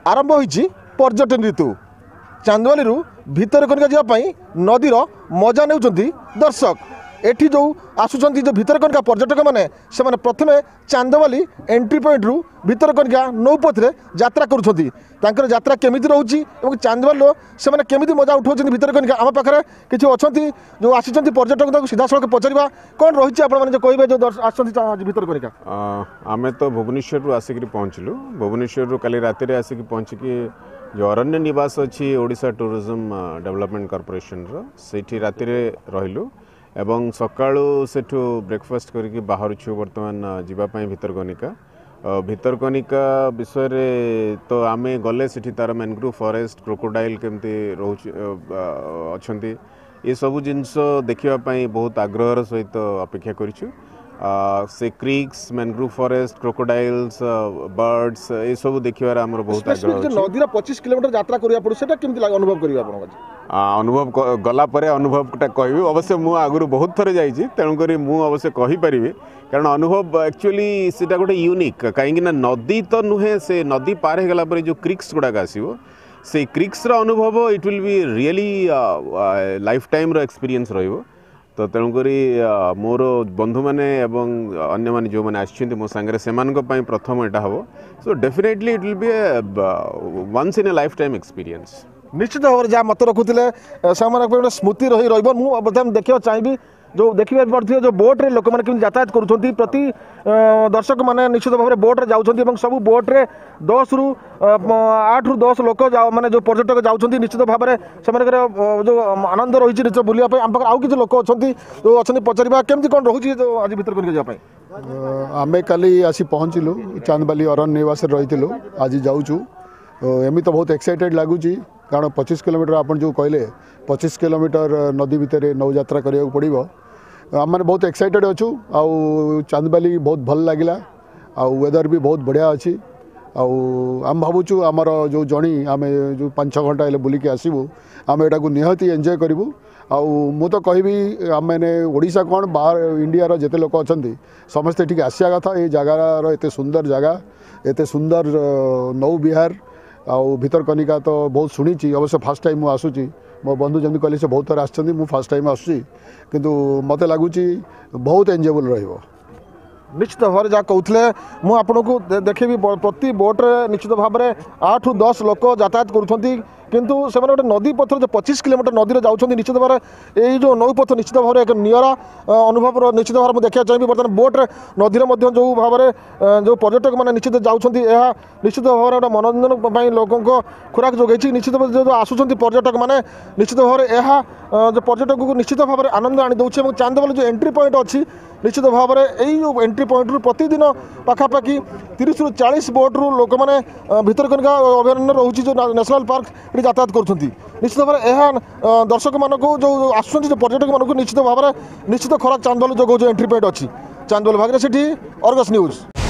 आरंभ होईछि पर्यटन ऋतु। चांदवाली भितरकनिका जावाई नदीर मजा नेउछंती दर्शक। एठी जो आसुचंती जो भितरकनिका पर्यटक माने से माने प्रथमे चांदवाली एंट्री पॉइंट रु भितरकनिका नौपथरे यात्रा करुछंती। तांकर यात्रा केमिति रहउची एवं चांदवाली से माने केमिति मजा उठाउछंती भितरकनिका आम पाखरे किछि अछंती जो आसुचंती पर्यटक ताको सीधा सड़क पचरिबा कोन रहिछि आपण माने जो कहबे जो आसुचंती भितरकनिका। आमे तो भुवनेश्वर रु आसिक पहुँचलु। भुवनेश्वर रु काली राति रे आसिक पहुँचिकी जो अरण्य निवास अच्छी ओडिशा टूरिज्म डेवलपमेंट कॉर्पोरेशन रो सेठी राति रे रहिलु एवं सकाळु सेठु ब्रेकफास्ट करके बाहर छु वर्तमान जीवापाई भितरकनिका विषय रे तो आमे गले सेठी तार मैनग्रोव फॉरेस्ट क्रोकोडाइल केमती रोच अछंती ये सब जिनस देखिबा पाई बहुत आग्रहर सहित अपेक्षा करिछु। से creeks mangrove forest crocodiles birds ये सब देखिबार हमर बहुत आग्रह अछि। नदीर 25 किलोमीटर यात्रा करिया पड़ो सेटा केमती लाग अनुभव करिया आपण अनुभव गला परे अनुभवटा कहबी। अवश्य मु आगुरु बहुत थरे जाइछि तेणु करी मु अवश्य कहि परिबे कारण अनुभव एक्चुअली सेटा गोटे यूनिक कहीं ना नदी तो नुहे से नदी पार हो गला परे जो क्रिक्स गुड़ाक आसो से क्रिक्स रो अनुभव it will be really life time रो एक्सपीरियंस रहिबो। तो तेणुक मोर बंधु मैंने अन्य मैंने जो मैंने आसछन्ति मो सांगरे सेमानक पई प्रथम एटा हबो। So definitely it will be once in a life time experience. निश्चित भाव जहाँ मत रखुले से स्मृति रही रही देखा चाहिए जो देखिए पड़े जो बोट्रे लोक मैंने यातायात करुँच प्रति दर्शक मैंने निश्चित भाव में बोट्रे जाऊँ सब बोट्रे 10 रु 8 रु 10 लोक मैंने जो पर्यटक जाऊँ निश्चित भाव में से जो आनंद रही निश्चित बुलाप आम पाखे आउ कि लोक अच्छा जो अच्छा पचार केमती कौन रोचे जो आज भर करके आम काली आसी पहुँचलु चांदवाली अरण्य निवास रही आज जाऊँ एमती तो बहुत एक्साइटेड लगुच कारण 25 किलोमीटर आप जो कहले 25 किलोमीटर नदी भितर नौयात्रा करिया पड़ो आम मैंने बहुत एक्साइटेड अच्छू। आउ चांदवाली बहुत भल लगिला आउ वेदर भी बहुत बढ़िया अच्छी आम भावुँ आमर जो जर्नी आम जो 5-6 घंटा हेल्ले बुलिकी आसबू आम एटा को निहती एंजॉय करूँ। आउ मु तो कहबी आम मैंने ओडिशा कौन बाहर इंडिया जिते लोक अच्छा समस्ते ठीक आसिया कथा ये जगार एत सुंदर जगह एत सुंदर नौ विहार आउ भितरकनिका तो बहुत शुणी अवश्य फास्ट टाइम आसूँ मो बंधु जमी कहले से बहुत थर आसुँच फास्ट टाइम आसूँ किंतु मत लगुच बहुत एंजॉयबल रहिबो। निश्चित भाव में जहाँ कहते मुझे आपन को देखेबी प्रति बोट्रे निश्चित भाव में 8 रु 10 लोक यातायात करुँच किंतु से गोटे नदी पथर जो 25 किलोमीटर नदी जाऊँ निश्चित भाव में यही जो नौपथ निश्चित भाव में एक निरा अनुभव निश्चित भाव में देखा चाहिए। बर्तमान बोट्रे नदी जो भाव में जो पर्यटक मैंने निश्चित जाऊँ निश्चित भाव में गोटे मनोरंजन लोकों खुराक जोगाई निश्चित भाव जो आसुँच पर्यटक मैंने निश्चित भाव में यह जो पर्यटक को निश्चित भाव में आनंद आनी दूसरे चांदवाली जो एंट्री पॉइंट अच्छी निश्चित भाव में यही जो एंट्री पॉइंट रु प्रतिदिन पाखापाखि 30 रु 40 बोट रु लोक मैंने भितरकनिका अभयारण्य रोचे जो नेशनल पार्क ये यातायात करुँच निश्चित भाव में यह दर्शक मानक जो आसुँच जो पर्यटक मानक निश्चित भाव में निश्चित खराब चांदवाली जो एंट्री पॉइंट अच्छी। चांदवाली भाग्य से अर्गस न्यूज।